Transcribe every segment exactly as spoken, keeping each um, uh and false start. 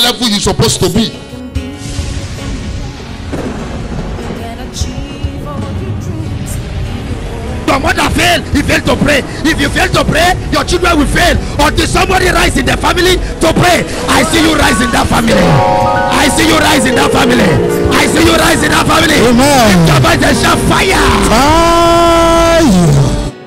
level you're supposed to be. Your mother failed, he failed to pray. If you fail to pray, your children will fail. Until somebody rise in the family to pray. I see you rise in that family. I see you rise in that family. I see you rise in that family. Amen. Your voice and shout fire. Fire.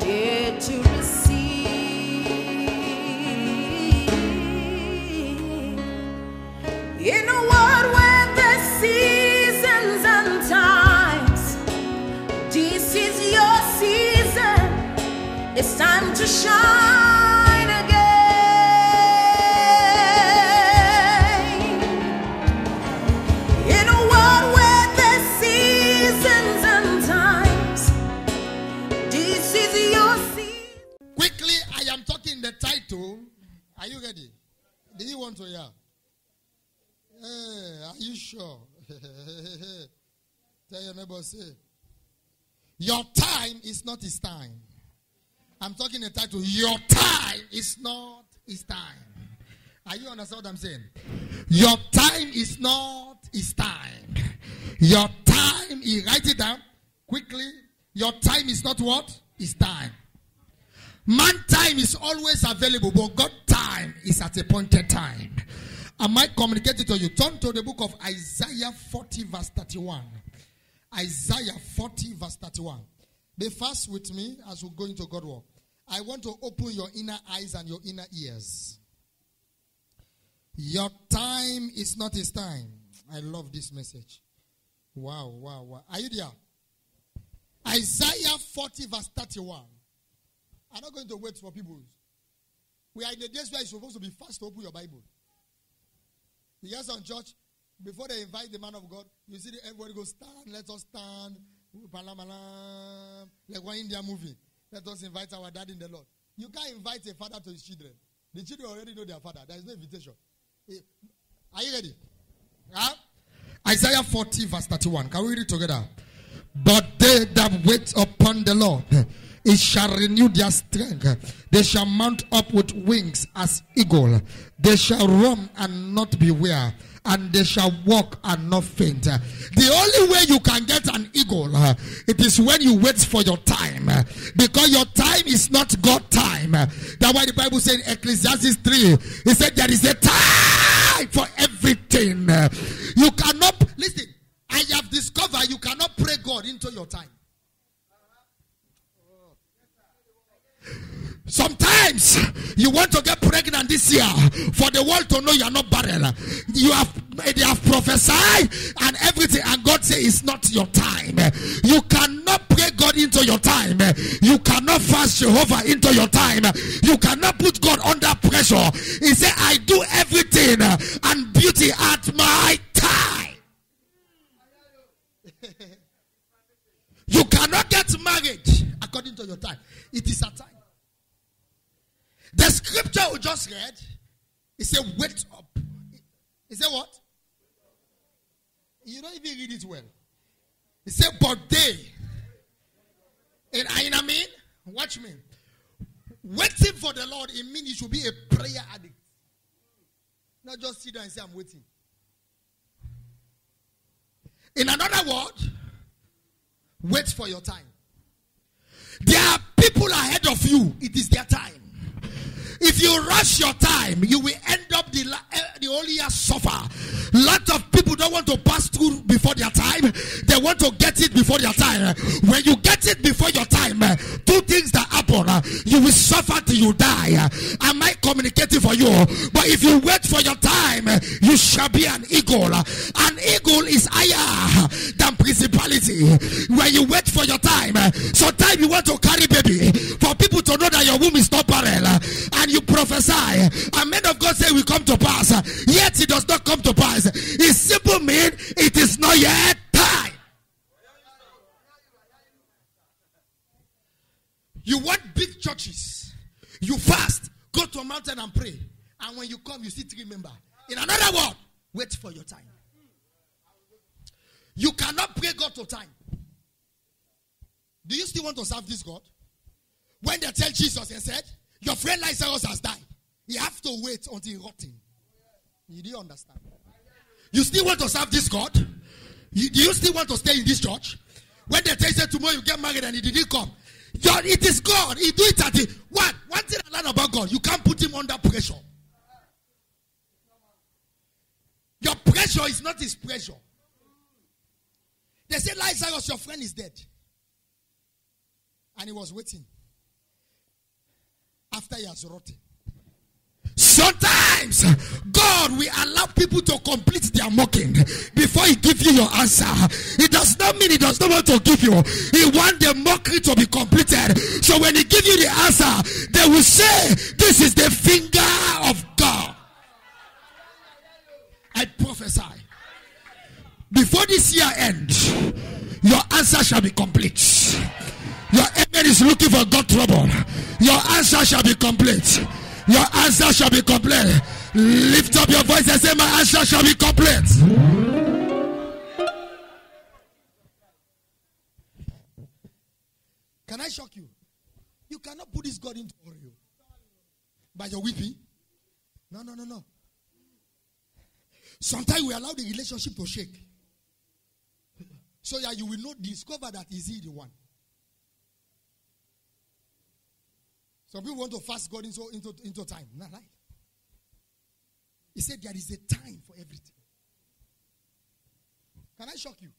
It's time to shine again. In a world where there's seasons and times, this is your season. Quickly, I am talking the title. Are you ready? Do you want to hear? Hey, are you sure? Tell your neighbor, say, your time is not his time. I'm talking the title. Your time is not his time. Are you understand what I'm saying? Your time is not his time. Your time, you write it down quickly. Your time is not what? His time. Man time is always available, but God time is at a appointed time. I might communicate it to you. Turn to the book of Isaiah forty verse thirty-one. Isaiah forty verse thirty-one. Be fast with me as we go into God's word. I want to open your inner eyes and your inner ears. Your time is not his time. I love this message. Wow, wow, wow. Are you there? Isaiah forty verse thirty-one. I'm not going to wait for people. We are in the days where you're supposed to be fast to open your Bible. You hear some church, before they invite the man of God, you see everybody go stand, let us stand. Like one India movie. Let us invite our dad in the Lord. You can't invite a father to his children. The children already know their father. There is no invitation. Are you ready? Huh? Isaiah forty verse thirty-one. Can we read it together? But they that wait upon the Lord, it shall renew their strength. They shall mount up with wings as eagle. They shall run and not be weary, and they shall walk and not faint. The only way you can get an eagle, uh, it is when you wait for your time. Uh, because your time is not God's time. Uh, that's why the Bible said in Ecclesiastes three, it said there is a time for everything. Uh, you cannot, listen, I have discovered you cannot pray God into your time. Sometimes you want to get pregnant this year for the world to know you are not barren. You have they have prophesied and everything, and God says it's not your time. You cannot pray God into your time. You cannot fast Jehovah into your time. You cannot put God under pressure. He said, I do everything and beauty at my time. You cannot get married according to your time. It is a time. The scripture we just read, it said, wait up. It said what? You don't even read it well. It said, but they. And I mean, watch me. Waiting for the Lord, it means you should be a prayer addict. Not just sit there and say, I'm waiting. In another word, wait for your time. There are people ahead of you. It is their time. If you rush your time, you will end up the, uh, the whole year suffer. Lot of people don't want to pass through before their time. They want to get it before their time. When you get it before your time, two things that happen. You will suffer till you die. I might communicate it for you. But if you wait for your time, you shall be an eagle. An eagle is higher than principality. When you wait for your time, sometimes you want to carry baby for people to know that your womb is not barren. And you prophesy, and men of God say we come to pass, yet it does not come to pass. It simply means it is not yet time. You want big churches, you fast, go to a mountain and pray, and when you come you see three members. In another word, wait for your time. You cannot pray God to time. Do you still want to serve this God? When they tell Jesus and said, your friend Lazarus has died, you have to wait until he rotten. You didn't understand. You still want to serve this God? You, do you still want to stay in this church? When they tell you tomorrow you get married and he didn't come. God, it is God. He do it at the one. One thing I learn about God, you can't put him under pressure. Your pressure is not his pressure. They say Lazarus, your friend, is dead. And he was waiting. After he has rotten. Sometimes God will allow people to complete their mocking before he gives you your answer. It does not mean he does not want to give you. He wants the mockery to be completed. So when he gives you the answer, they will say, this is the finger of God. I prophesy. Before this year ends, your answer shall be complete. Your amen is looking for God trouble. Your answer shall be complete. Your answer shall be complete. Lift up your voice and say, my answer shall be complete. Can I shock you? You cannot put this God into you by your weeping. No, no, no, no. Sometimes we allow the relationship to shake. So that you will not discover that is he the one. Some people want to fast God into, into, into time. Not right. He said there is a time for everything. Can I shock you?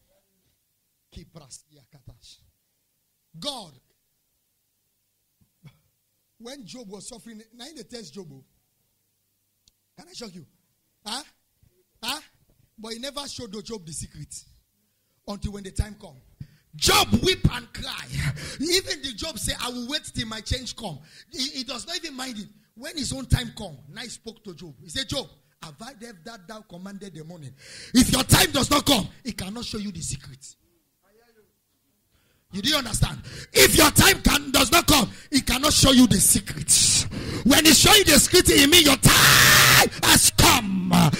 God, when Job was suffering, now in the test Job. Can I shock you? Huh? Huh? But he never showed the Job the secret until when the time comes. Job weep and cry. Even the Job say, I will wait till my change come. He, he does not even mind it. When his own time come, now he spoke to Job. He said, Job, have I left that thou commanded the morning? If your time does not come, he cannot show you the secret. You didn't understand? If your time can, does not come, he cannot show you the secrets. When he show you the secret, it means your time has come.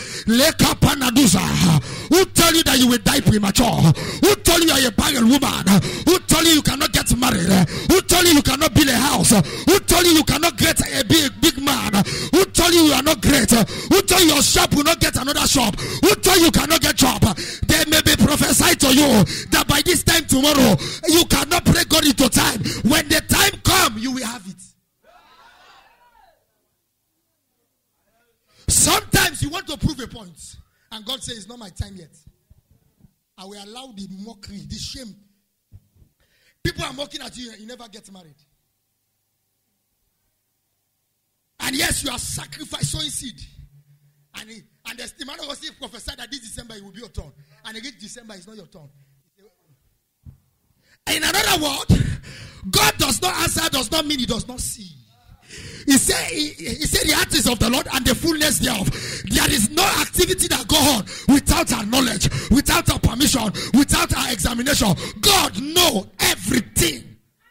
Who tell you that you will die premature? Who told you you are a barren woman? Who told you you cannot get married? Who told you you cannot build a house? Who told you you cannot get a big, big man? Who told you you are not great? Who told you your shop will not get another shop? Who told you you cannot get job? They may be prophesied to you that by this time tomorrow, you cannot pray God into time. When the time comes, you will have it. Sometimes you want to prove a point, and God says, it's not my time yet. I will allow the mockery, the shame. People are mocking at you and you never get married. And yes, you are sacrificed, sowing seed. And, he, and the man of God prophesied that this December it will be your turn. And again, December is not your turn. In another word, God does not answer, does not mean he does not see. He said, he, he said the heart is of the Lord and the fullness thereof. There is no activity that goes on without our knowledge, without our permission, without our examination. God knows everything.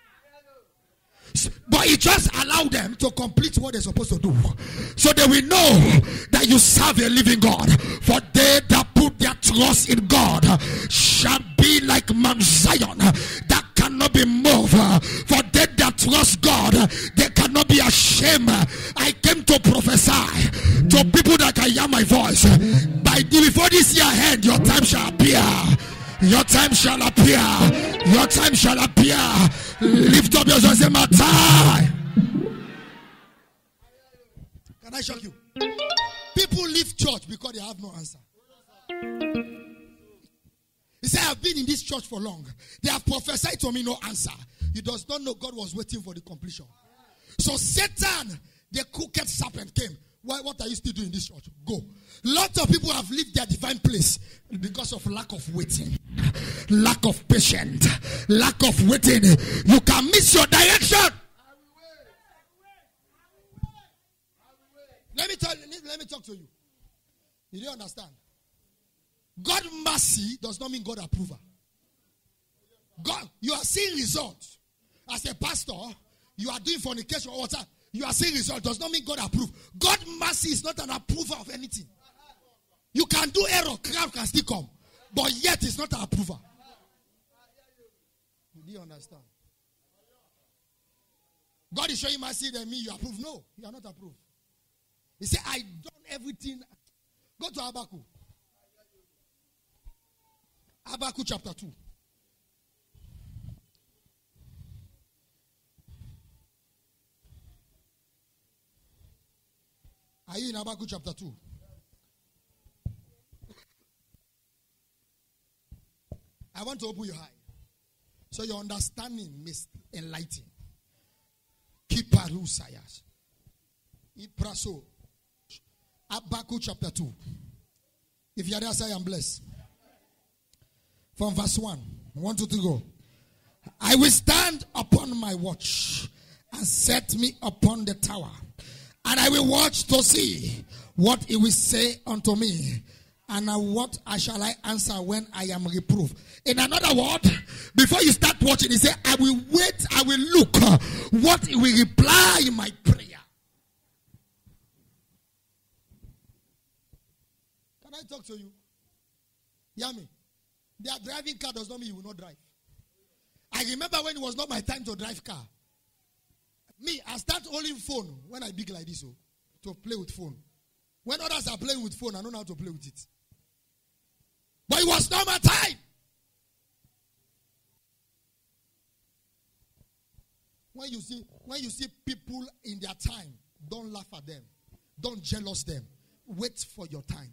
But he just allowed them to complete what they're supposed to do. So they will know that you serve a living God. For they that put their trust in God shall be like Mount Zion that cannot be moved. For they that trust God, they cannot be ashamed. I came to prophesy to people that can hear my voice. By before this year end, your time shall appear. Your time shall appear. Your time shall appear. Lift up your voice and say, my time. Can I shock you? People leave church because they have no answer. He said, I've been in this church for long. They have prophesied to me, no answer. He does not know God was waiting for the completion. So Satan, the crooked serpent, came. Why, what are you still doing in this church? Go. Lots of people have left their divine place because of lack of waiting, lack of patience, lack of waiting. You can miss your direction. Let me tell let me talk to you. You don't understand. God mercy does not mean God approval. God, you are seeing results. As a pastor, you are doing fornication or whatever. You are seeing results. Does not mean God approve. God mercy is not an approval of anything. You can do error, crowd can still come, but yet it's not an approval. Do you understand? God is showing mercy, then me you approve. No, you are not approved. He said, I done everything Go to Habakkuk. Habakkuk chapter two. Are you in Habakkuk chapter two? I want to open your eye so your understanding is enlightened. Kiparusayas. Ipraso. Habakkuk chapter two. If you are there, say I am blessed. From verse one. One, two, three, go. I will stand upon my watch and set me upon the tower. And I will watch to see what he will say unto me. And uh, what I shall I answer when I am reproved. In another word, before you start watching, he said, I will wait, I will look uh, what he will reply in my prayer. Can I talk to you? Hear me? Their driving car does not mean you will not drive. I remember when it was not my time to drive car. Me, I start holding phone when I big like this, so, to play with phone. When others are playing with phone, I don't know how to play with it. But it was not my time. When you see, when you see people in their time, don't laugh at them. Don't jealous them. Wait for your time.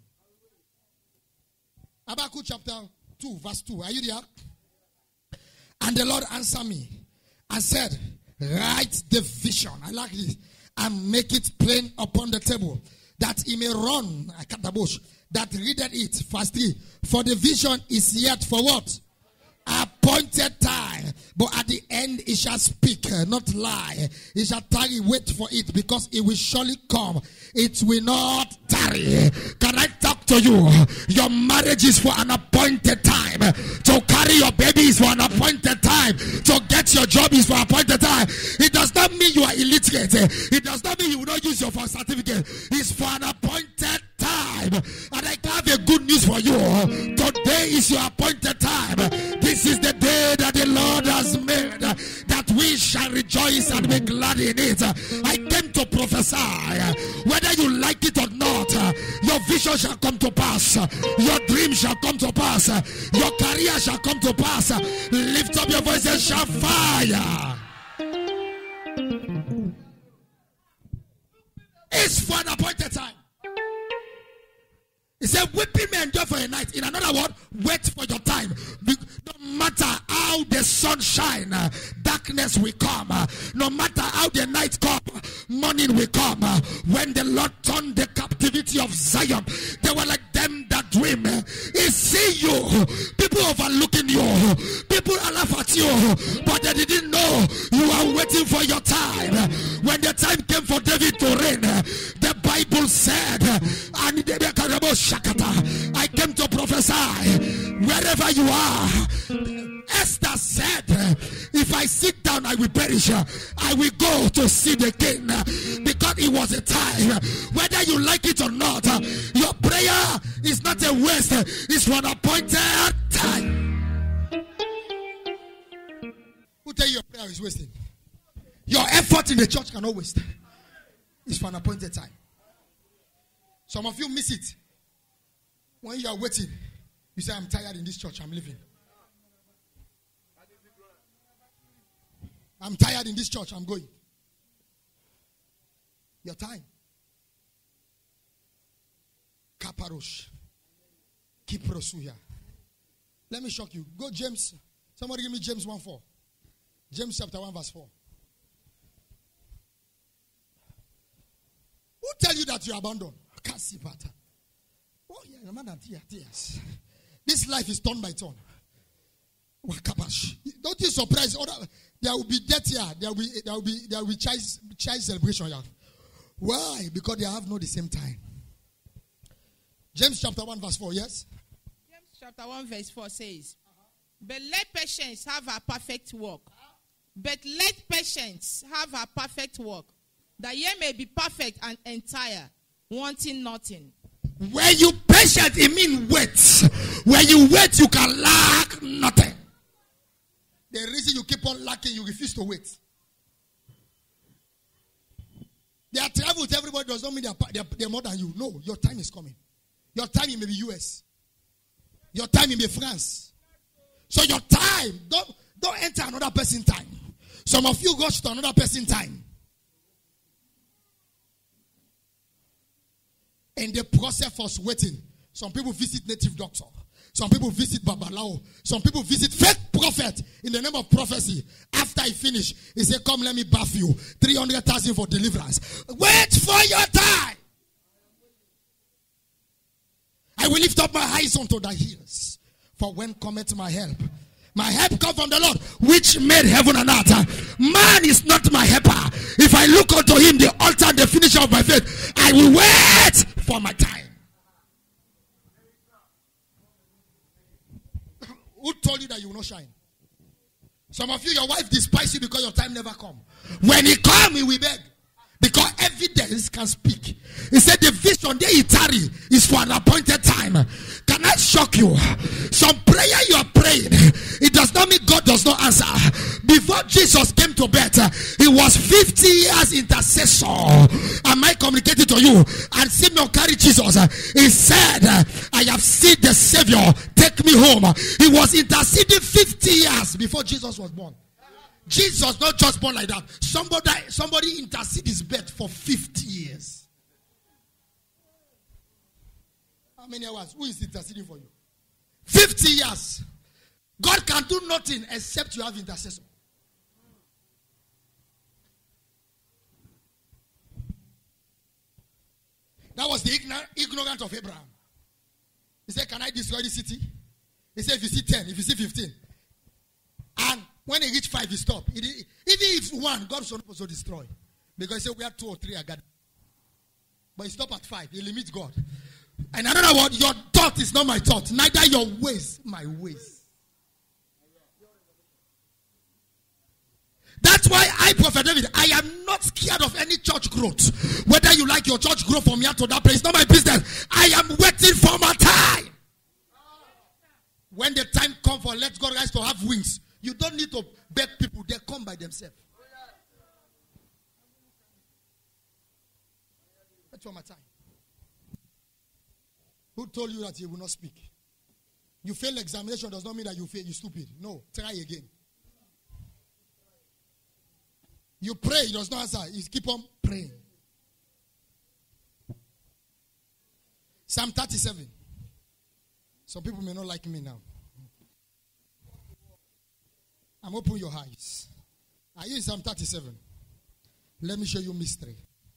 Habakkuk chapter two, verse two. Are you there? And the Lord answered me and said, write the vision. I like this. And make it plain upon the table, that he may run. I cut the bush. That readeth it. Verse three. For the vision is yet for what? Appointed time. But at the end it shall speak, not lie. It shall tarry, wait for it, because it will surely come. It will not tarry. Can I talk to you? Your marriage is for an appointed time. To carry your baby is for an appointed time. To get your job is for an appointed time. It does not mean you are illiterate. It does not mean you will not use your first certificate. It's for an appointed time. And I have a good news for you. Today is your appointed time. This is the day that the Lord has made, that we shall rejoice and be glad in it. I came to prophesy. Whether you like it or not, your vision shall come to pass. Your dream shall come to pass. Your career shall come to pass. Lift up your voice and shout fire. It's for an appointed time. He said, weeping may endure for a night. In another word, wait for your time. No matter how the sun shine, darkness will come. No matter how the night come, morning will come. When the Lord turned the captivity of Zion, they were like them that dream. He see you. People overlooking you. People laugh at you. But they didn't know you are waiting for your time. When the time came for David to reign, the Bible said, and the I came to prophesy wherever you are. Esther said, if I sit down, I will perish. I will go to see the king, because it was a time. Whether you like it or not, your prayer is not a waste. It's for an appointed time. Who tell you your prayer is wasting? Your effort in the church cannot waste. It's for an appointed time. Some of you miss it. When you are waiting, you say, I'm tired in this church, I'm leaving. I'm tired in this church, I'm going. Your time. Kaparosh. Kiprosuya. Let me shock you. Go James. Somebody give me James one four. James chapter one verse four. Who tell you that you are abandoned? Kasipata. Oh, yeah, man, tears. This life is turn by turn. Don't be surprised. There will be death here. There will be there will be there will be child, child celebration here. Why? Because they have not the same time. James chapter one verse four. Yes. James chapter one verse four says, uh-huh. "But let patience have a perfect work. Uh-huh. But let patience have a perfect work, that ye may be perfect and entire, wanting nothing." When you patient, it means wait. When you wait, you can lack nothing. The reason you keep on lacking, you refuse to wait. They are travel with everybody does not mean they are, they, are, they are more than you. No, your time is coming. Your time may be U S. Your time may be France. So your time, don't, don't enter another person's time. Some of you go to another person's time. And the process was waiting. Some people visit native doctor. Some people visit Babalao. Some people visit fake prophet in the name of prophecy. After he finish, he say, come, let me bath you. three hundred thousand for deliverance. Wait for your time. I will lift up my eyes unto the hills. For when cometh my help? My help comes from the Lord, which made heaven and earth. Man is not my helper. If I look unto him, the altar and the finisher of my faith, I will wait for my time. Who told you that you will not shine? Some of you, your wife despises you because your time never come. When he come, he will beg. Because evidence can speak. He said the vision they tarry is for an appointed time. Can I shock you? Some prayer you are praying, it does not mean God does not answer. Before Jesus came to bed, he was fifty years intercessor. Am I communicating to you? And Simeon carried Jesus. He said, I have seen the Savior, take me home. He was interceding fifty years before Jesus was born. Jesus not just born like that. Somebody, somebody intercede his bed for fifty years. How many hours? Who is interceding for you? fifty years. God can do nothing except you have intercessor. That was the ignorant, ignorant of Abraham. He said, can I destroy the city? He said, if you see ten, if you see fifteen. And when he reached five, he stopped. Even if one, God is not supposed to destroy. Because he said, we have two or three are gathered. But he stopped at five. He limits God. And another word, your thought is not my thought. Neither your ways, my ways. That's why I, Prophet David, I am not scared of any church growth. Whether you like your church growth from here to that place, it's not my business. I am waiting for my time. When the time comes for let God rise to have wings, you don't need to beg people. They come by themselves. That's for my time. Who told you that you will not speak? You fail examination does not mean that you fail. You're stupid. No, try again. You pray, it does not answer. You keep on praying. Psalm thirty-seven. Some people may not like me now. I'm opening your eyes. Are you in Psalm thirty-seven? Let me show you mystery.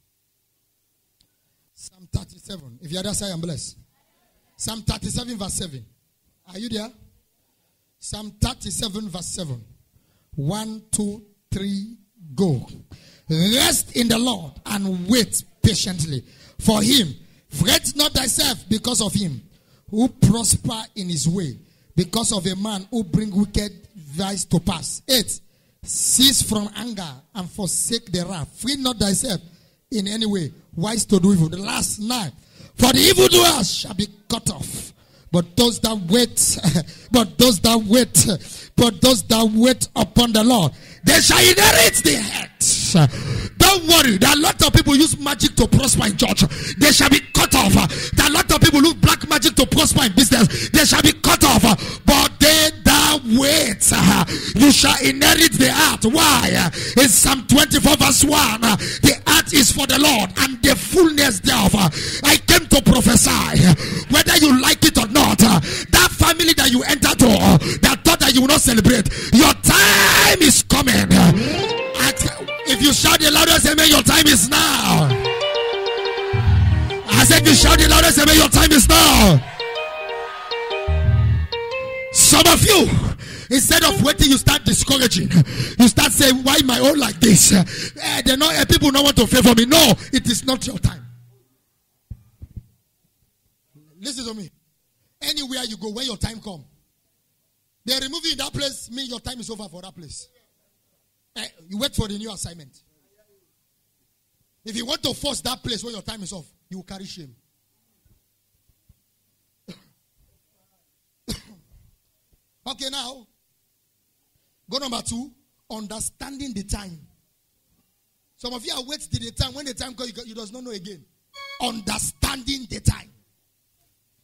Psalm thirty-seven. If you're there, say I'm blessed. Psalm thirty-seven verse seven. Are you there? Psalm thirty-seven verse seven. One, two, three, go. Rest in the Lord and wait patiently for him. Fret not thyself because of him who prosper in his way, because of a man who bring wicked vice to pass. Eight. Cease from anger and forsake the wrath. Free not thyself in any way, wise to do evil. The last nine. For the evildoers shall be cut off, but those that wait, but those that wait, but those that wait upon the Lord, they shall inherit the earth. Don't worry, there are a lot of people use magic to prosper in church. They shall be cut off. There are a lot of people use black magic to prosper in business. They shall be cut off. But they that wait, you shall inherit the earth. Why? In Psalm twenty-four verse one, the earth is for the Lord and the fullness thereof. I came to prophesy, whether you like it or not, that family that you enter to, that thought that you will not celebrate, your time is coming. If you shout the loudest amen, your time is now. I said, if you shout the loudest amen, your time is now. Some of you, instead of waiting, you start discouraging. You start saying, why my own like this? Eh, they know, eh, people don't want to favor me. No, it is not your time. Listen to me. Anywhere you go, when your time comes, they remove you in that place, mean your time is over for that place. Eh, you wait for the new assignment. If you want to force that place where your time is off, you will carry shame. Okay, now, go number two, understanding the time. Some of you are waiting till the time. When the time comes, you, you does not know again. Understanding the time.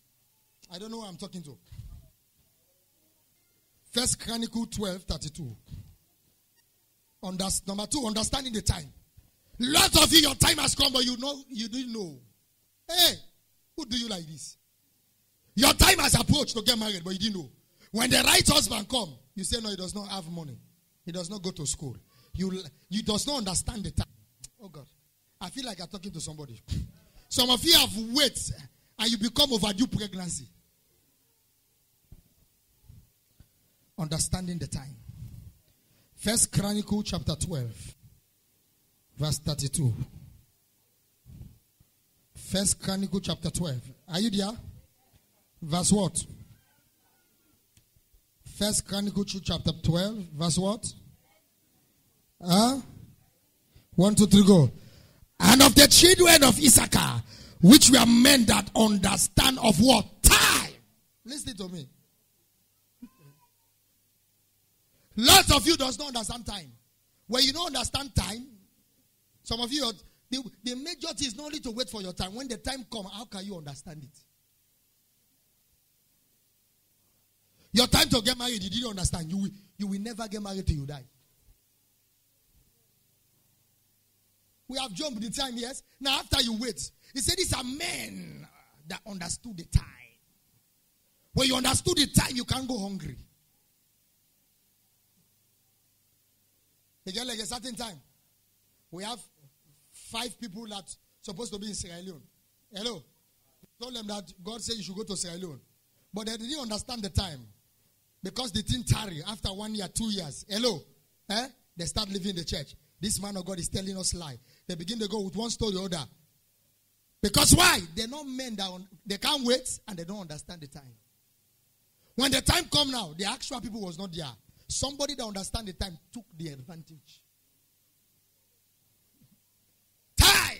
I don't know who I'm talking to. First Chronicle twelve thirty-two. Unders- number two, understanding the time. Lots of you, your time has come, but you know you didn't know. Hey, who do you like this? Your time has approached to get married, but you didn't know. When the right husband come, you say no, he does not have money. He does not go to school. You you does not understand the time. Oh God, I feel like I'm talking to somebody. Some of you have waited and you become overdue pregnancy. Understanding the time. First Chronicle chapter twelve, verse thirty-two. First Chronicle chapter twelve. Are you there? Verse what? First Chronicle chapter twelve, verse what? Huh? One, two, three, go. And of the children of Issachar, which were men that understand of what? Time. Listen to me. Lots of you does not understand time. When you don't understand time, some of you, the, the major thing is not only to wait for your time. When the time comes, how can you understand it? Your time to get married, you didn't understand. You will, you will never get married till you die. We have jumped the time, yes. Now after you wait, he said these are men that understood the time. When you understood the time, you can't go hungry. Again, like a certain time, we have five people that supposed to be in Sierra Leone. Hello. Told them that God said you should go to Sierra Leone. But they didn't understand the time. Because they didn't tarry after one year, two years. Hello. Eh? They start leaving the church. This man of God is telling us lie. They begin to go with one story or other. Because why? They're not men that un- they can't wait and they don't understand the time. When the time come now, the actual people was not there. Somebody that understand the time took the advantage. Time.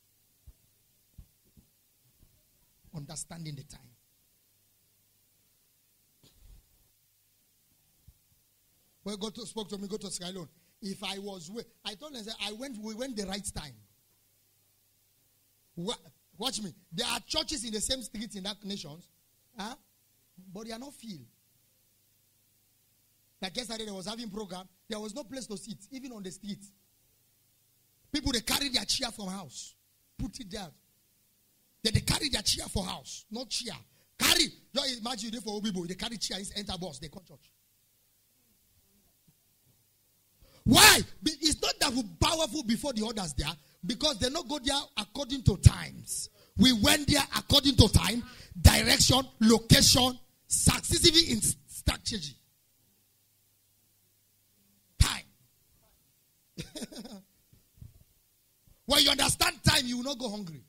Understanding the time. When God spoke to me, go to Sierra Leone. If I was, I told them, I went, we went the right time. Watch me. There are churches in the same streets in that nations, huh? But they are not filled. Like yesterday, they was having program. There was no place to sit, even on the street. People, they carry their chair from house. Put it there. They, they carry their chair for house, not chair. Carry. Just imagine you for Obibo. They carry chair, enter bus, they come church. Why? It's not that we're powerful before the others there, because they not go there according to times. We went there according to time, direction, location, successively in strategy. Time. When you understand time, you will not go hungry.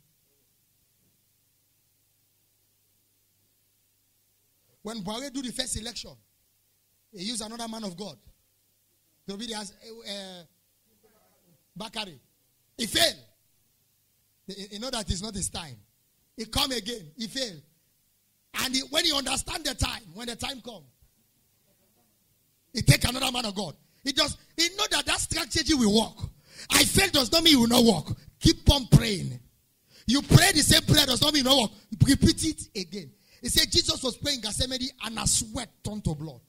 When Buhari do the first election, he used another man of God to be the uh, Bakari. He failed. You know that it's not his time. He come again. He failed. And he, when you understand the time, when the time comes, he take another man of God. He just, he know that that strategy will work. I failed does not mean it will not work. Keep on praying. You pray the same prayer does not mean it will not work. Repeat it again. He said Jesus was praying in Gethsemane and a sweat turned to blood.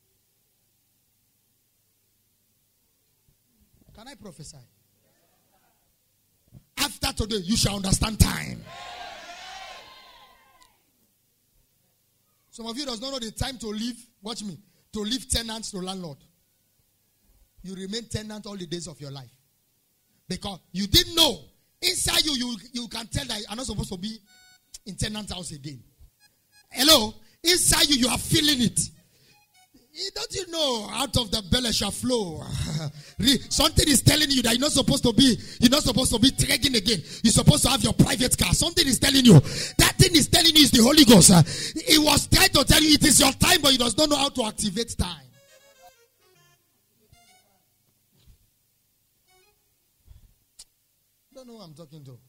Can I prophesy? After today, you shall understand time. Some of you does not know the time to leave. Watch me. To leave tenants to landlord. You remain tenant all the days of your life. Because you didn't know. Inside you, you, you can tell that you're not supposed to be in tenant house again. Hello? Inside you, you are feeling it. Don't you know out of the belly shall flow? Something is telling you that you're not supposed to be, you're not supposed to be trekking again. You're supposed to have your private car. Something is telling you. That thing is telling you is the Holy Ghost. It was trying to tell you it is your time, but you does not know how to activate time. I don't know who I'm talking to.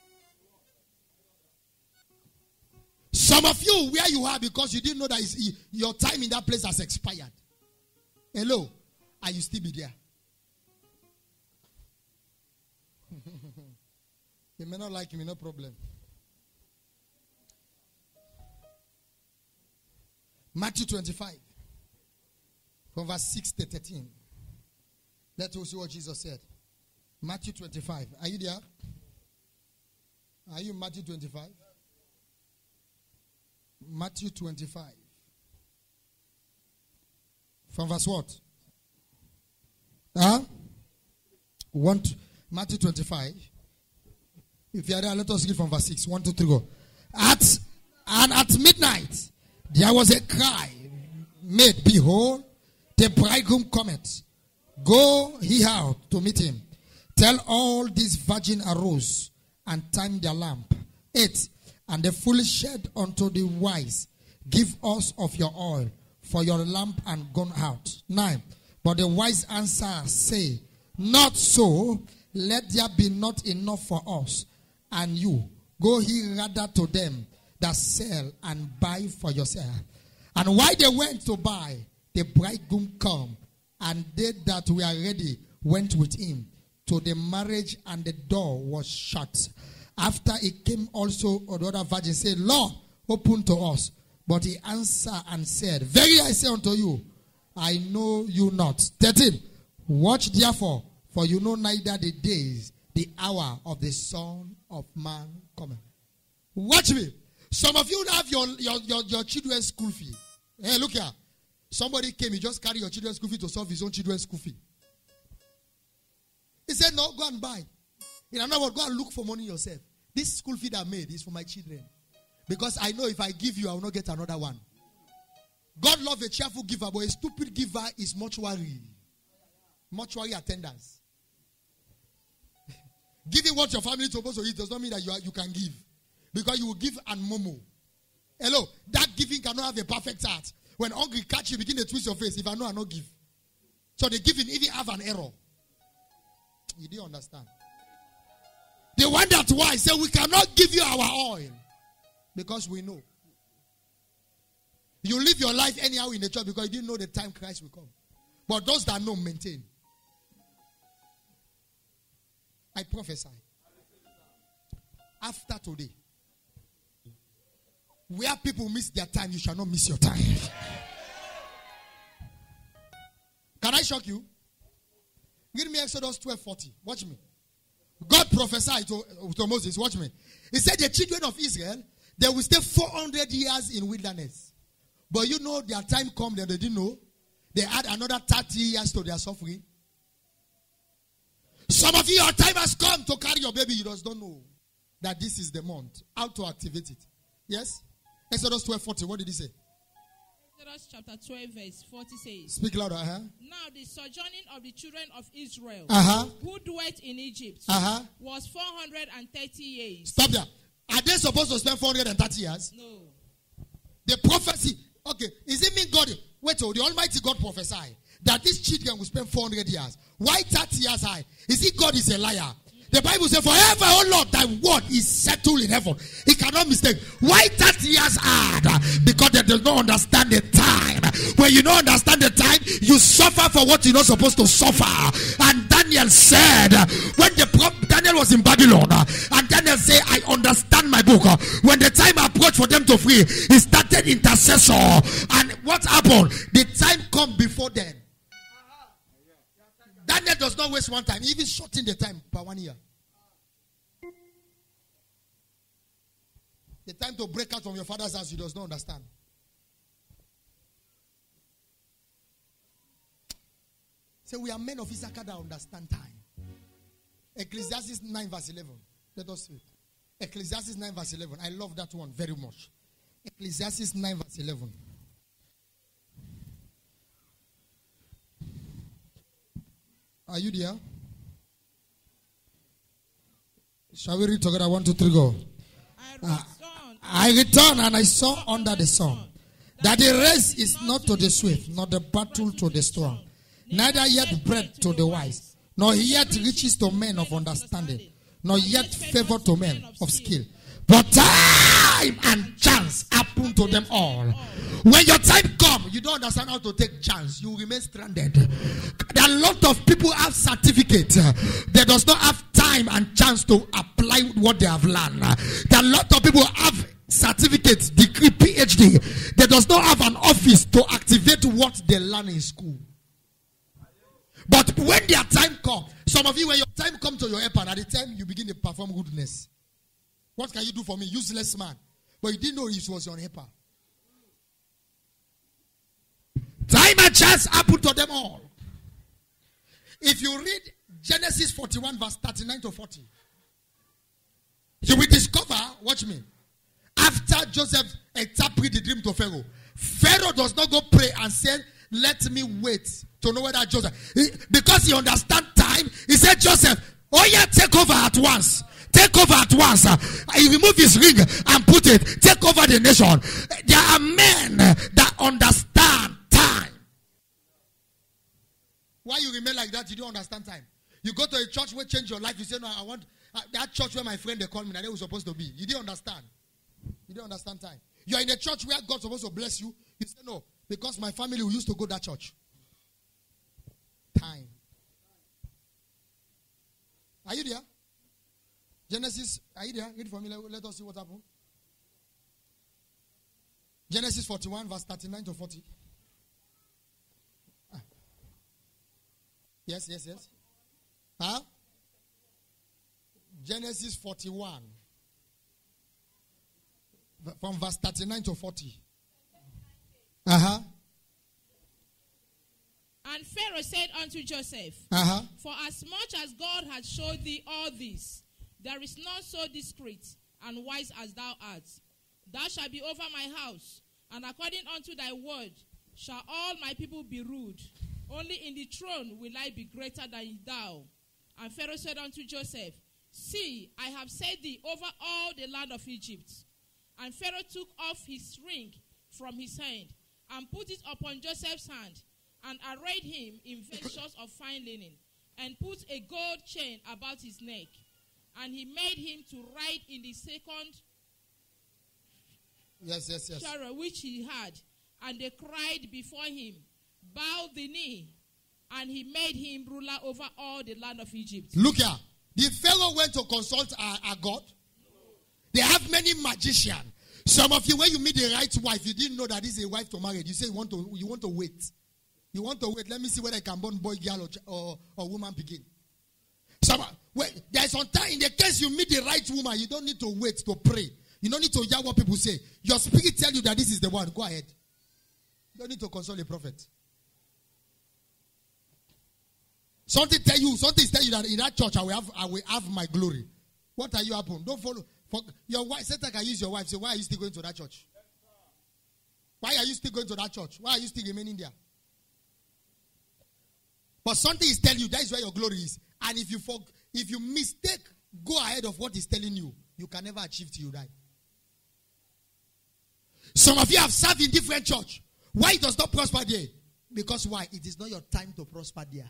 Some of you, where you are, because you didn't know that your time in that place has expired. Hello? Are you still be there? You may not like me, no problem. Matthew twenty-five. From verse six to thirteen. Let us see what Jesus said. Matthew twenty-five. Are you there? Are you in Matthew twenty-five? Matthew twenty-five. From verse what? Huh? One, two, Matthew twenty-five. If you are there, let us read from verse six. One, two, three, go. At and at midnight there was a cry made, behold, the bridegroom cometh. Go ye out to meet him. Tell all these virgins arose and timed their lamp. Eight. And the foolish said unto the wise, give us of your oil, for your lamp and gone out. Nine. But the wise answer say, not so, let there be not enough for us and you. Go ye rather to them that sell and buy for yourself. And while they went to buy, the bridegroom come, and they that were ready went with him to the marriage, and the door was shut. After it came also the other virgin, said, Lord, open to us. But he answered and said, verily I say unto you, I know you not. thirteen. Watch therefore, for you know neither the days, the hour of the Son of Man coming. Watch me. Some of you have your, your, your, your children's school fee. Hey, look here. Somebody came, he just carried your children's school fee to solve his own children's school fee. He said, no, go and buy. In other words, go and look for money yourself. This school fee that I made is for my children. Because I know if I give you, I will not get another one. God loves a cheerful giver, but a stupid giver is mortuary. Mortuary attendance. Giving what your family is supposed to eat does not mean that you, are, you can give. Because you will give and momo. Hello, that giving cannot have a perfect heart. When hungry catch you, begin to twist your face. If I know, I not give. So the giving even have an error. You didn't understand. The one that wise said, we cannot give you our oil. Because we know. You live your life anyhow in the church because you didn't know the time Christ will come. But those that know, maintain. I prophesy. After today, where people miss their time, you shall not miss your time. Can I shock you? Give me Exodus twelve forty. Watch me. God prophesied to, to Moses. Watch me. He said the children of Israel, they will stay four hundred years in wilderness. But you know their time come, that they didn't know. They add another thirty years to their suffering. Some of you, your time has come to carry your baby. You just don't know that this is the month. How to activate it. Yes? Exodus twelve forty. What did he say? Exodus chapter twelve verse forty says. Speak louder. Uh-huh. Now the sojourning of the children of Israel uh-huh. who dwelt in Egypt uh-huh. was four hundred thirty years. Stop there. Are they supposed to spend four hundred thirty years? No. The prophecy. Okay. Is it mean God? Wait, oh, the Almighty God prophesied that these children will spend four hundred years. Why thirty years high? Is it God is a liar? The Bible says, forever, oh Lord, thy word is settled in heaven. He cannot mistake. Why thirty years hard? Because they do not understand the time. When you don't understand the time, you suffer for what you're not supposed to suffer. And Daniel said, when the Daniel was in Babylon, and Daniel said, I understand my book. When the time approached for them to free, he started intercessor. And what happened? The time come before then. Daniel does not waste one time. He even shorten the time by one year. The time to break out from your father's house, he does not understand. So we are men of Issachar that understand time. Ecclesiastes nine verse eleven. Let us read. Ecclesiastes nine verse eleven. I love that one very much. Ecclesiastes nine verse eleven. Are you there? Shall we read together? One, two, three, go. I Uh, returned, I returned and I saw under the sun that the race is not to the swift, nor the battle to the strong, neither yet bread to the wise, nor yet riches to men of understanding, nor yet favor to men of skill. But time and chance happen to them all. When your time comes, you don't understand how to take chance. You remain stranded. There are a lot of people have certificates. They does not have time and chance to apply what they have learned. There are a lot of people have certificate, degree, P H D. They does not have an office to activate what they learn in school. But when their time comes, some of you, when your time comes to your helper, at the time you begin to perform goodness. What can you do for me? Useless man. But you didn't know it was your helper. Time and chance happened to them all. If you read Genesis forty-one, verse thirty-nine to forty, you will discover, watch me, after Joseph interpreted the dream to Pharaoh, Pharaoh does not go pray and say, let me wait to know whether Joseph, he, because he understands time, he said, Joseph, oh yeah, take over at once. Take over at once. Uh, he removed his ring and put it. Take over the nation. There are men that understand time. Why you remain like that? You don't understand time. You go to a church where change your life. You say, no, I want uh, that church where my friend they call me. That they were supposed to be. You didn't understand. You didn't understand time. You are in a church where God's supposed to bless you. You say, no, because my family we used to go to that church. Time. Are you there? Genesis, are you there? Read for me. Let, let us see what happened. Genesis forty-one, verse thirty-nine to forty. Ah. Yes, yes, yes. Huh? Genesis forty-one. From verse thirty-nine to forty. Uh-huh. And Pharaoh said unto Joseph, Uh-huh. for as much as God had showed thee all this, there is none so discreet and wise as thou art. Thou shalt be over my house, and according unto thy word shall all my people be ruled. Only in the throne will I be greater than thou. And Pharaoh said unto Joseph, see, I have set thee over all the land of Egypt. And Pharaoh took off his ring from his hand, and put it upon Joseph's hand, and arrayed him in vestures of fine linen, and put a gold chain about his neck. And he made him to ride in the second yes, yes, yes. chariot which he had. And they cried before him, bow the knee. And he made him ruler over all the land of Egypt. Look here. The Pharaoh went to consult our, our God. They have many magicians. Some of you, when you meet the right wife, you didn't know that this is a wife to marry. You say you want to, you want to wait. You want to wait. Let me see whether I can born boy, girl, or, or, or woman begin. Some, well, there's some time in the case you meet the right woman, you don't need to wait to pray. You don't need to hear what people say. Your spirit tell you that this is the one. Go ahead. You don't need to consult a prophet. Something tell you, something tell you that in that church I will have, I will have my glory. What are you happen? Don't follow. For your wife, Satan can use your wife. Say, why are you still going to that church? Why are you still going to that church? Why are you still remaining there? But something is telling you that is where your glory is. And if you for, if you mistake, go ahead of what is telling you, you can never achieve till you die. Some of you have served in different church. Why it does not prosper there? Because why? It is not your time to prosper there.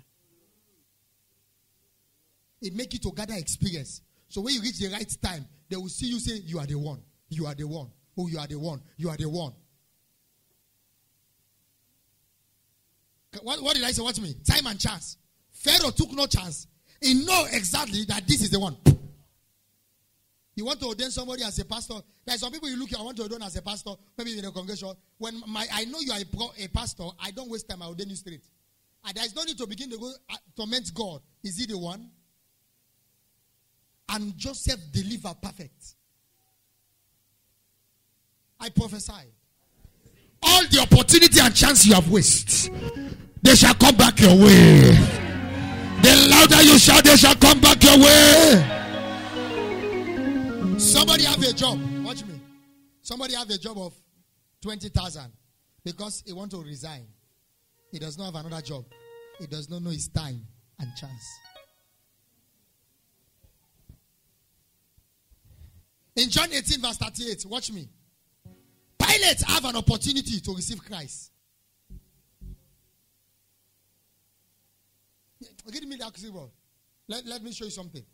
It makes you to gather experience. So when you reach the right time, they will see you say, you are the one. You are the one. Oh, you are the one. You are the one. What, what did I say? Watch me. Time and chance. Pharaoh took no chance. He know exactly that this is the one. You want to ordain somebody as a pastor. There are some people you look at, I want to ordain as a pastor, maybe in a congregation. When my, I know you are a, pro, a pastor, I don't waste time, I ordain you straight. And there is no need to begin to go uh, torment God. Is he the one? And Joseph delivered perfect. I prophesy. All the opportunity and chance you have wasted, they shall come back your way. The louder you shout, they shall come back your way. Somebody have a job. Watch me. Somebody have a job of twenty thousand because he want to resign. He does not have another job. He does not know his time and chance. In John eighteen verse thirty-eight, watch me. Pilate have an opportunity to receive Christ. Give me that symbol. Let, let me show you something.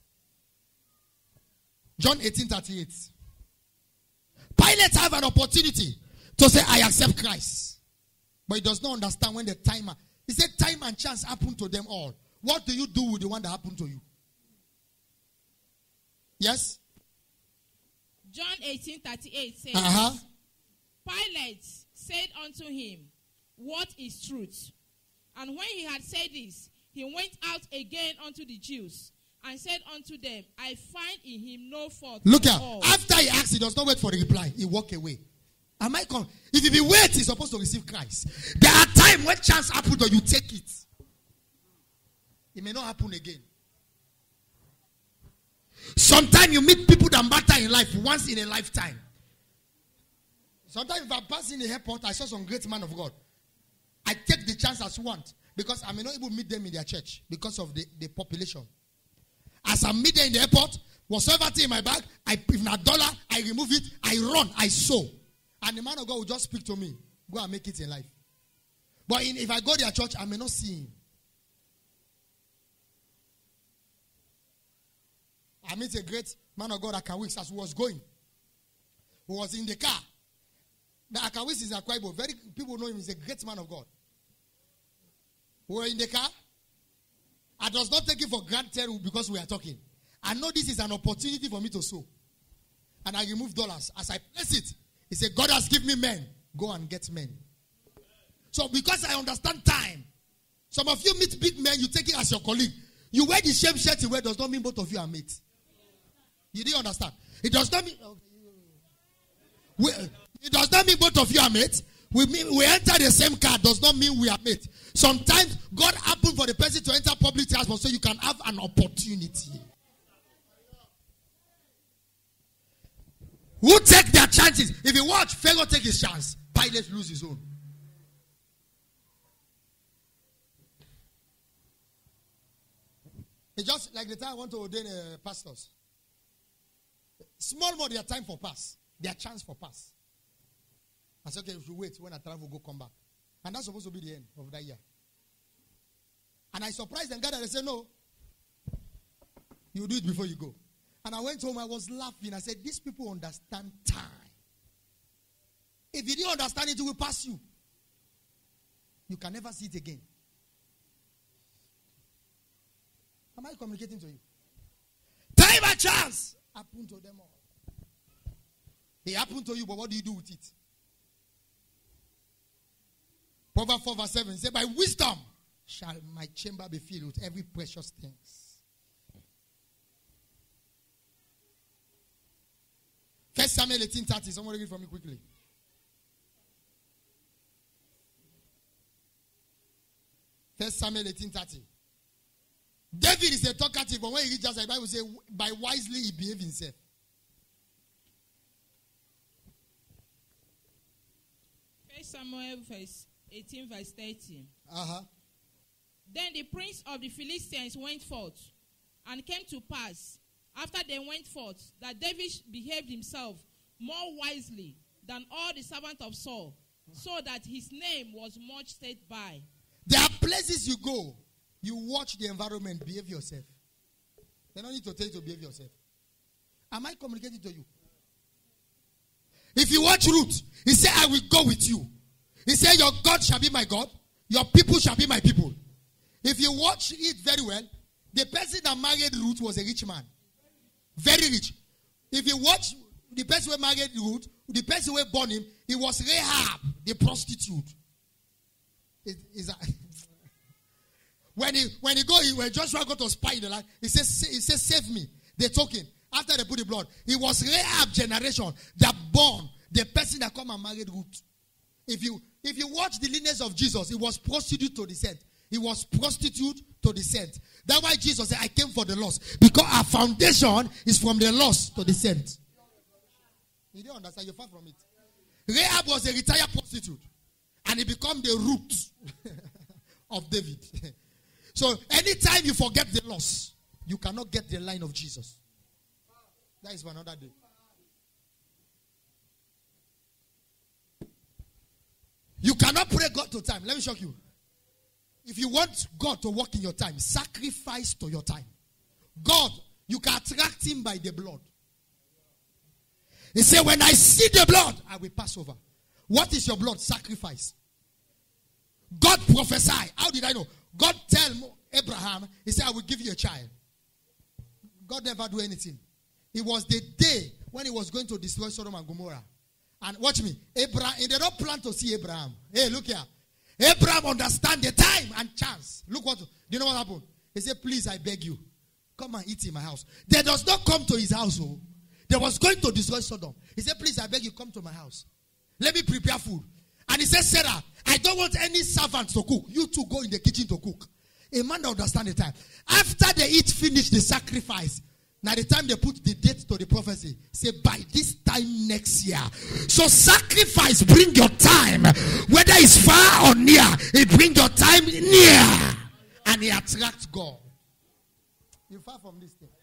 John eighteen thirty-eight. Pilate have an opportunity to say, I accept Christ. But he does not understand when the timer. He said time and chance happen to them all. What do you do with the one that happened to you? Yes? John eighteen thirty-eight says, Uh-huh. Pilate said unto him, what is truth? And when he had said this, he went out again unto the Jews and said unto them, I find in him no fault. Look at at all. after he asked, he does not wait for the reply. He walk away. Am I come? If you be wait, he's supposed to receive Christ. There are times when chance happens, or you take it. It may not happen again. Sometimes you meet people that matter in life once in a lifetime. Sometimes if I pass in the airport, I saw some great man of God. I take the chance as want because I may not even meet them in their church because of the, the population. As I meet them in the airport, whatsoever thing in my bag, I if not dollar, I remove it, I run, I sow. And the man of God will just speak to me. Go and make it in life. But in, if I go to their church, I may not see him. I met a great man of God, Akawis, as he was going. Who was in the car. The Akawis is a Kwaibo. Very people know him. He's a great man of God. We were in the car. I does not take it for granted because we are talking. I know this is an opportunity for me to sow. And I remove dollars. As I place it, he said, God has given me men. Go and get men. So because I understand time, some of you meet big men, you take it as your colleague. You wear the same shirt you wear does not mean both of you are mates. You didn't understand. It does not mean we, it does not mean both of you are mates. We mean we enter the same car does not mean we are mates. Sometimes God happened for the person to enter public transport so you can have an opportunity. Who take their chances? If you watch, Pharaoh take his chance. Pilate lose his own. It's just like the time I want to ordain uh, pastors. Small more their time for pass. Their chance for pass. I said, okay, if you wait, when I travel, go come back. And that's supposed to be the end of that year. And I surprised them, God, and they said, no. You do it before you go. And I went home, I was laughing. I said, these people understand time. If you didn't understand it, it will pass you. You can never see it again. Am I communicating to you? Time and chance happened to them all. It happened to you, but what do you do with it? Proverbs four verse seven says, by wisdom shall my chamber be filled with every precious thing. First Samuel eighteen thirty. Somebody read for me quickly. First Samuel eighteen thirty. David is a talkative, but when he reads just like the Bible says, by wisely he behaved himself. First Samuel verse eighteen verse thirty. Uh-huh. Then the prince of the Philistines went forth, and came to pass, after they went forth, that David behaved himself more wisely than all the servants of Saul, so that his name was much set by. There are places you go, you watch the environment, behave yourself. They don't need to tell you to behave yourself. Am I communicating to you? If you watch Ruth, he said, I will go with you. He said, your God shall be my God, your people shall be my people. If you watch it very well, the person that married Ruth was a rich man. Very rich. If you watch the person who married Ruth, the person who born him, he was Rahab, the prostitute. It, is when he when he go, when Joshua got to spy in the land, he says, he says, save me. They took him. After they put the blood, it was Rahab generation that born the person that come and married Ruth. If you if you watch the lineage of Jesus, it was prostitute to descent. He was prostitute to descent. That's why Jesus said, I came for the lost. Because our foundation is from the lost to descent. You don't understand, you're far from it. Rahab was a retired prostitute. And he became the root of David. So anytime you forget the loss, you cannot get the line of Jesus. That is for another day. You cannot pray God to time. Let me shock you. If you want God to work in your time, sacrifice to your time. God, you can attract him by the blood. He said, when I see the blood, I will pass over. What is your blood? Sacrifice. God prophesied. How did I know? God tell Abraham, he said, I will give you a child. God never do anything. It was the day when he was going to destroy Sodom and Gomorrah. And watch me. Abraham, they don't plan to see Abraham. Hey, look here. Abraham understand the time and chance. Look what, do you know what happened? He said, please, I beg you, come and eat in my house. They does not come to his house. Oh. They was going to destroy Sodom. He said, please, I beg you, come to my house. Let me prepare food. And he said, Sarah, I don't want any servants to cook. You two go in the kitchen to cook. A man that understand the time. After they eat, finish the sacrifice. Now the time they put the date to the prophecy, say by this time next year. So sacrifice bring your time. Whether it's far or near, it bring your time near. And it attracts God. You're far from this thing.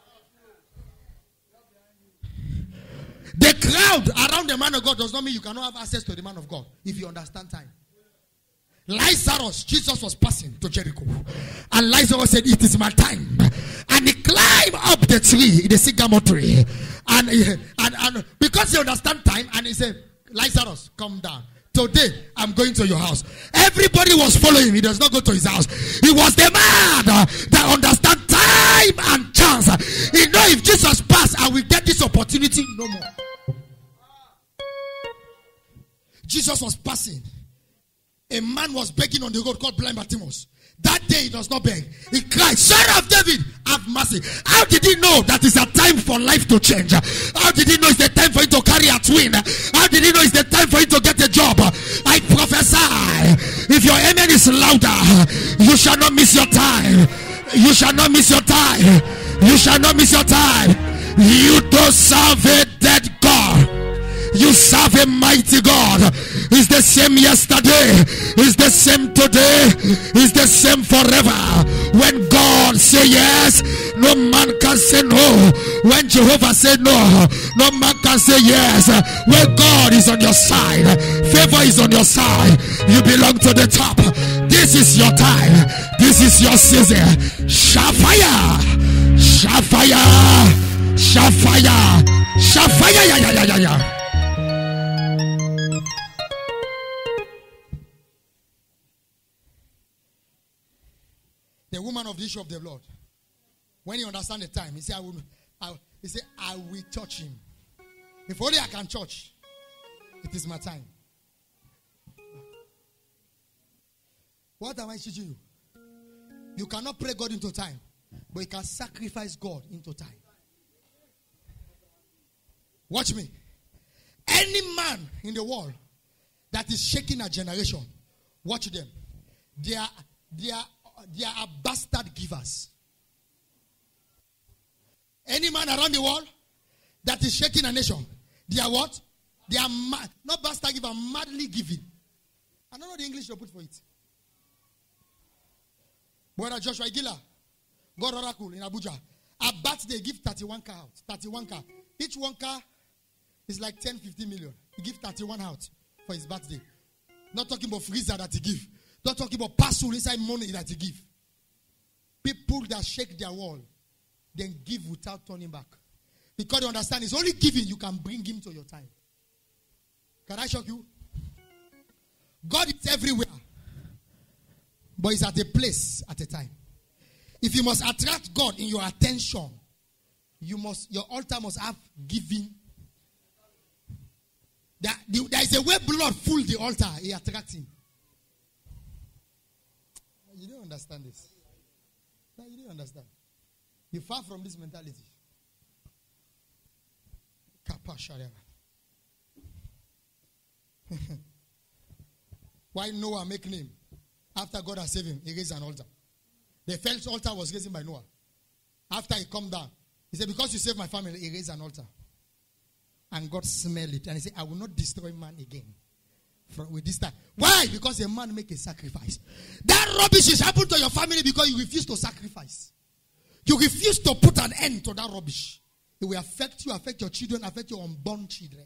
The crowd around the man of God does not mean you cannot have access to the man of God if you understand time. Lazarus, Jesus was passing to Jericho. And Lazarus said, it is my time. And he climbed up the tree, the sycamore tree. And, and, and because he understand time, and he said, Lazarus, come down. Today, I'm going to your house. Everybody was following him. He does not go to his house. He was the man that understand time and chance. He know if Jesus passed, I will get this opportunity no more. Jesus was passing. A man was begging on the road called blind Bartimaeus. That day he does not beg. He cried, Son of David, have mercy. How did he know that it's a time for life to change? How did he know it's the time for him to carry a twin? How did he know it's the time for him to get a job? I prophesy, if your amen is louder, you shall not miss your time. You shall not miss your time. You shall not miss your time. You don't serve a dead God. You serve a mighty God. He's the same yesterday. He's the same today. He's the same forever. When God say yes, no man can say no. When Jehovah said no, no man can say yes. When God is on your side, favor is on your side, you belong to the top. This is your time. This is your season. Shafire. Shafire. Shafire. Shafire. Ya, ya, ya, ya, ya. The woman of the issue of the blood, when you understand the time, he said, I will, I, he said, I will touch him. If only I can touch, it is my time. What am I teaching you? You cannot pray God into time, but you can sacrifice God into time. Watch me. Any man in the world that is shaking a generation, watch them. They are, they are, They are bastard givers. Any man around the world that is shaking a nation, they are what? They are mad. Not bastard giver, madly giving. I don't know the English to put for it. Brother Joshua Igila, God Oracle in Abuja. A birthday, give thirty-one car out. thirty-one car. Each one car is like ten, fifteen million. He give thirty-one out for his birthday. Not talking about freezer that he give. Not talking about parcel inside money that you give. People that shake their wall, then give without turning back. Because you understand, it's only giving you can bring him to your time. Can I shock you? God is everywhere. But he's at a place at a time. If you must attract God in your attention, you must, your altar must have giving. There, there is a way blood full the altar, he attracts him. You don't understand this. No, you don't understand. You're far from this mentality. Why Noah make name? After God has saved him, he raised an altar. The first altar was raised by Noah. After he come down, he said, because you saved my family, he raised an altar. And God smelled it. And he said, I will not destroy man again. From, with this time. Why? Because a man make a sacrifice. That rubbish is happened to your family because you refuse to sacrifice. You refuse to put an end to that rubbish. It will affect you, affect your children, affect your unborn children.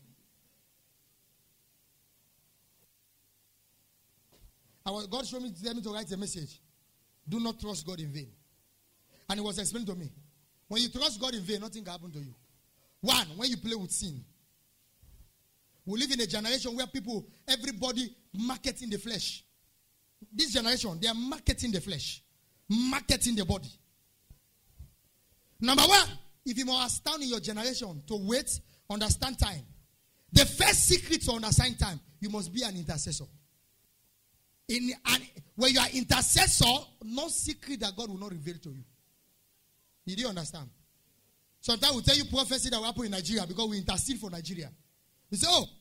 I was, God showed me, tell me to write a message. Do not trust God in vain. And it was explained to me. When you trust God in vain, nothing can happen to you. One, when you play with sin. We live in a generation where people, everybody marketing the flesh. This generation, they are marketing the flesh. Marketing the body. Number one, if you must stand in your generation to wait, understand time. The first secret to understand time, you must be an intercessor. In an, when you are intercessor, no secret that God will not reveal to you. Did you understand? Sometimes we tell you prophecy that will happen in Nigeria because we intercede for Nigeria. We say, oh,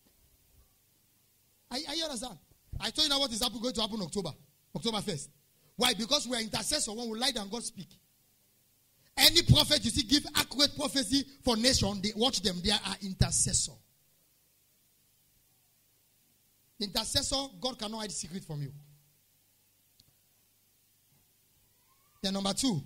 I, I understand. I told you now what is happen, going to happen October, October first. Why? Because we are intercessor. When we lie down, God speak. Any prophet you see give accurate prophecy for nation, they watch them. They are intercessor. Intercessor, God cannot hide secret from you. Then number two.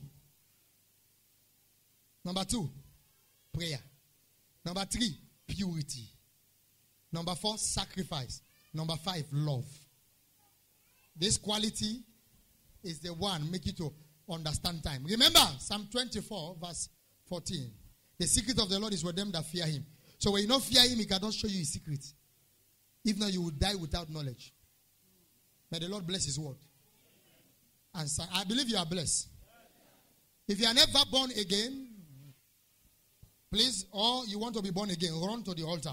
Number two, prayer. Number three, purity. Number four, sacrifice. Number five, love. This quality is the one make you to understand time. Remember, Psalm twenty-four, verse fourteen. The secret of the Lord is for them that fear him. So when you don't fear him, he cannot show you his secret. If not, you will die without knowledge. May the Lord bless his word. And so, I believe you are blessed. If you are never born again, please, or you want to be born again, run to the altar.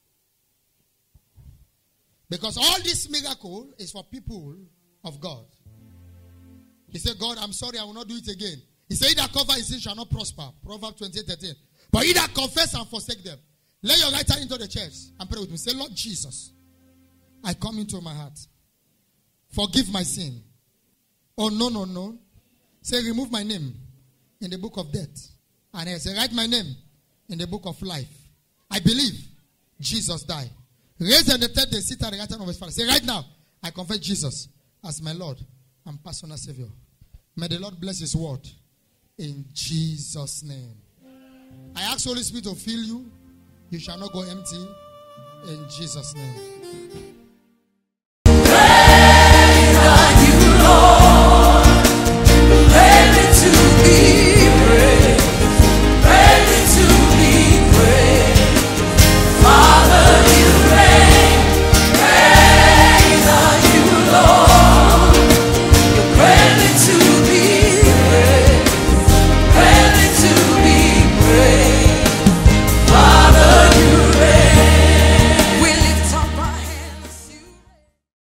Because all this miracle is for people of God. He said, God, I'm sorry, I will not do it again. He said, he that cover his sin shall not prosper. Proverbs twenty-eight thirteen. But he that confess and forsake them. Lay your right hand into the church and pray with me. Say, Lord Jesus, I come into my heart. Forgive my sin. Oh, no, no, no. Say, remove my name in the book of death. And I say, write my name in the book of life. I believe Jesus died. Raise on the third day, sit at the right hand of his Father. Say, right now, I confess Jesus as my Lord and personal Savior. May the Lord bless his word in Jesus' name. I ask Holy Spirit to fill you. You shall not go empty in Jesus' name.